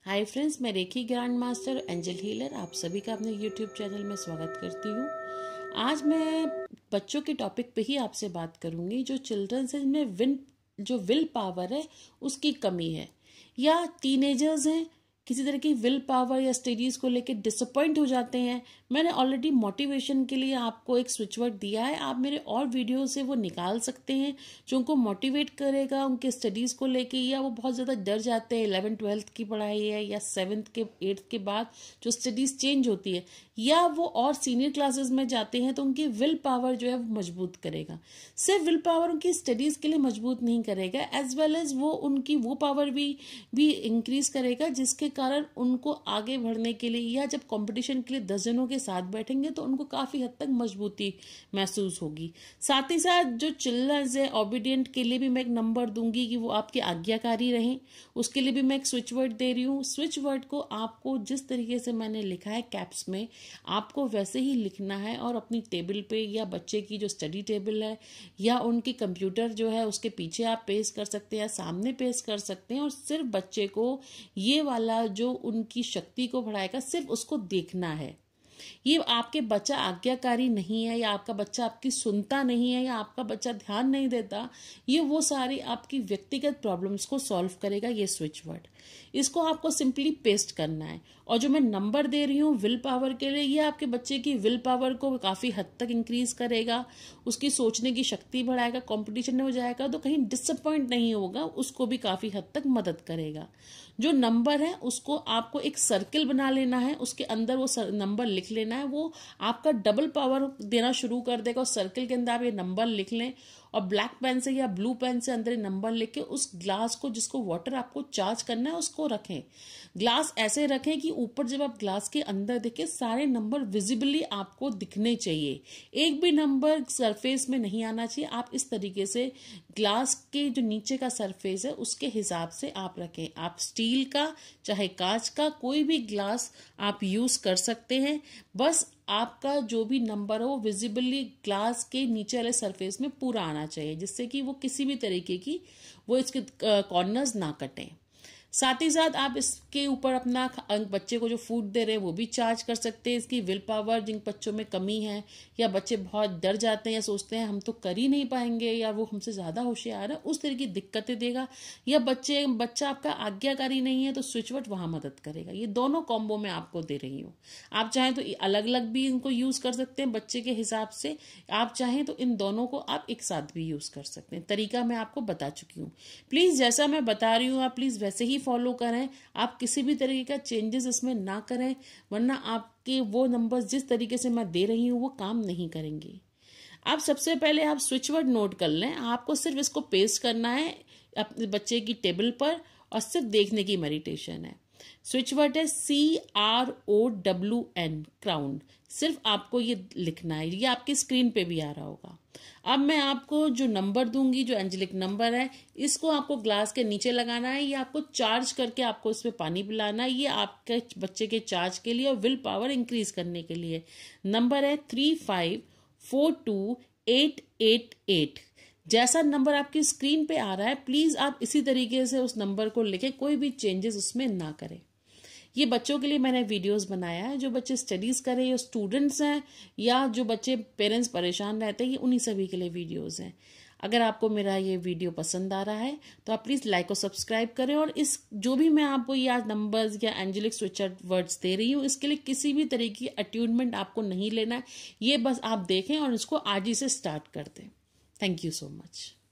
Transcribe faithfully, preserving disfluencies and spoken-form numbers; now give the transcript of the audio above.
हाय friends, मैं Rekhi grand master angel healer आप सभी का अपने यूट्यूब चैनल में स्वागत करती हूँ। आज मैं बच्चों के टॉपिक पे ही आपसे बात करूँगी। जो चिल्ड्रंस हैं जिनमें विन जो विल पावर है उसकी कमी है, या टीनेजर्स हैं किसी तरह की विल पावर या स्टडीज को लेकर डिसअपॉइंट हो जाते हैं। मैंने ऑलरेडी मोटिवेशन के लिए आपको एक स्विच वर्ड दिया है, आप मेरे और वीडियो से वो निकाल सकते हैं जो उनको मोटिवेट करेगा उनके स्टडीज को लेके, या वो बहुत ज़्यादा डर जाते हैं इलेवन ट्वेल्थ की पढ़ाई है या सेवन्थ के एट्थ के बाद जो स्टडीज चेंज होती है, या वो और सीनियर क्लासेस में जाते हैं, तो उनकी विल पावर जो है वो मजबूत करेगा। सिर्फ विल पावर उनकी स्टडीज के लिए मजबूत नहीं करेगा, एज वेल एज वो उनकी वो पावर भी भी इंक्रीज करेगा जिसके कारण उनको आगे बढ़ने के लिए, या जब कंपटीशन के लिए दस जनों के साथ बैठेंगे तो उनको काफी हद तक मजबूती महसूस होगी। साथ ही साथ जो चिल्ड्रंस है ओबीडियंट के लिए भी मैं एक नंबर दूंगी कि वो आपके आज्ञाकारी रहें, उसके लिए भी मैं एक स्विच वर्ड दे रही हूँ। स्विच वर्ड को आपको जिस तरीके से मैंने लिखा है कैप्स में, आपको वैसे ही लिखना है और अपनी टेबल पे या बच्चे की जो स्टडी टेबल है या उनकी कंप्यूटर जो है उसके पीछे आप पेस्ट कर सकते हैं या सामने पेस्ट कर सकते हैं, और सिर्फ बच्चे को ये वाला जो उनकी शक्ति को बढ़ाएगा सिर्फ उसको देखना है। ये आपके बच्चा आज्ञाकारी नहीं है, या आपका बच्चा आपकी सुनता नहीं है, या आपका बच्चा ध्यान नहीं देता, ये वो सारी आपकी व्यक्तिगत प्रॉब्लम्स को सॉल्व करेगा ये स्विच वर्ड। इसको आपको सिंपली पेस्ट करना है। और जो मैं नंबर दे रही हूँ विल पावर के लिए, ये आपके बच्चे की विल पावर को काफी हद तक इंक्रीज करेगा, उसकी सोचने की शक्ति बढ़ाएगा, कंपटीशन में हो जाएगा तो कहीं डिसअपॉइंट नहीं होगा, उसको भी काफी हद तक मदद करेगा। जो नंबर है उसको आपको एक सर्किल बना लेना है, उसके अंदर वो नंबर लिख लेना है, वो आपका डबल पावर देना शुरू कर देगा। उस सर्किल के अंदर आप ये नंबर लिख लें और ब्लैक पेन से या ब्लू पेन से अंदर नंबर लिख के उस ग्लास को जिसको वाटर आपको चार्ज करना है उसको रखें। ग्लास ऐसे रखें कि ऊपर जब आप ग्लास के अंदर देखें सारे नंबर विजिबली आपको दिखने चाहिए, एक भी नंबर सरफेस में नहीं आना चाहिए। आप इस तरीके से ग्लास के जो नीचे का सरफेस है उसके हिसाब से आप रखें। आप स्टील का चाहे कांच का कोई भी ग्लास आप यूज कर सकते हैं, बस आपका जो भी नंबर हो विजिबली ग्लास के नीचे वाले सरफेस में पूरा आना चाहिए, जिससे कि वो किसी भी तरीके की वो इसके कॉर्नर्स ना कटें। साथ ही साथ आप इसके ऊपर अपना बच्चे को जो फूड दे रहे हैं वो भी चार्ज कर सकते हैं। इसकी विल पावर जिन बच्चों में कमी है, या बच्चे बहुत डर जाते हैं या सोचते हैं हम तो कर ही नहीं पाएंगे, या वो हमसे ज्यादा होशियार है, उस तरह की दिक्कतें देगा, या बच्चे बच्चा आपका आज्ञाकारी नहीं है तो स्विच वर्ड वहां मदद करेगा। ये दोनों कॉम्बो में आपको दे रही हूँ। आप चाहें तो अलग अलग भी इनको यूज कर सकते हैं बच्चे के हिसाब से, आप चाहें तो इन दोनों को आप एक साथ भी यूज कर सकते हैं। तरीका मैं आपको बता चुकी हूँ। प्लीज जैसा मैं बता रही हूँ आप प्लीज वैसे ही फॉलो करें। आप किसी भी तरीके का चेंजेस इसमें ना करें, वरना आपके वो नंबर्स जिस तरीके से मैं दे रही हूं वो काम नहीं करेंगे। आप सबसे पहले आप स्विच वर्ड नोट कर लें। आपको सिर्फ इसको पेस्ट करना है अपने बच्चे की टेबल पर और सिर्फ देखने की मेडिटेशन है। स्विच वर्ड है C R O W N, crown. सिर्फ आपको ये लिखना है, ये आपकी स्क्रीन पे भी आ रहा होगा। अब मैं आपको जो नंबर दूंगी, जो एंजेलिक नंबर है, इसको आपको ग्लास के नीचे लगाना है, ये आपको चार्ज करके आपको इसमें पानी पिलाना है। ये आपके बच्चे के चार्ज के लिए और विल पावर इंक्रीज करने के लिए। नंबर है three five four two eight eight eight. जैसा नंबर आपकी स्क्रीन पे आ रहा है प्लीज आप इसी तरीके से उस नंबर को लिखें, कोई भी चेंजेस उसमें ना करें। ये बच्चों के लिए मैंने वीडियोस बनाया है, जो बच्चे स्टडीज कर रहे हैं, स्टूडेंट्स हैं, या जो बच्चे पेरेंट्स परेशान रहते हैं, ये उन्हीं सभी के लिए वीडियोस हैं। अगर आपको मेरा ये वीडियो पसंद आ रहा है तो आप प्लीज लाइक और सब्सक्राइब करें, और इस जो भी मैं आपको या नंबर्स या एंजेलिक स्विच वर्ड्स दे रही हूँ इसके लिए किसी भी तरीके की अट्यूनमेंट आपको नहीं लेना है। ये बस आप देखें और इसको आज ही से स्टार्ट कर दें। Thank you so much.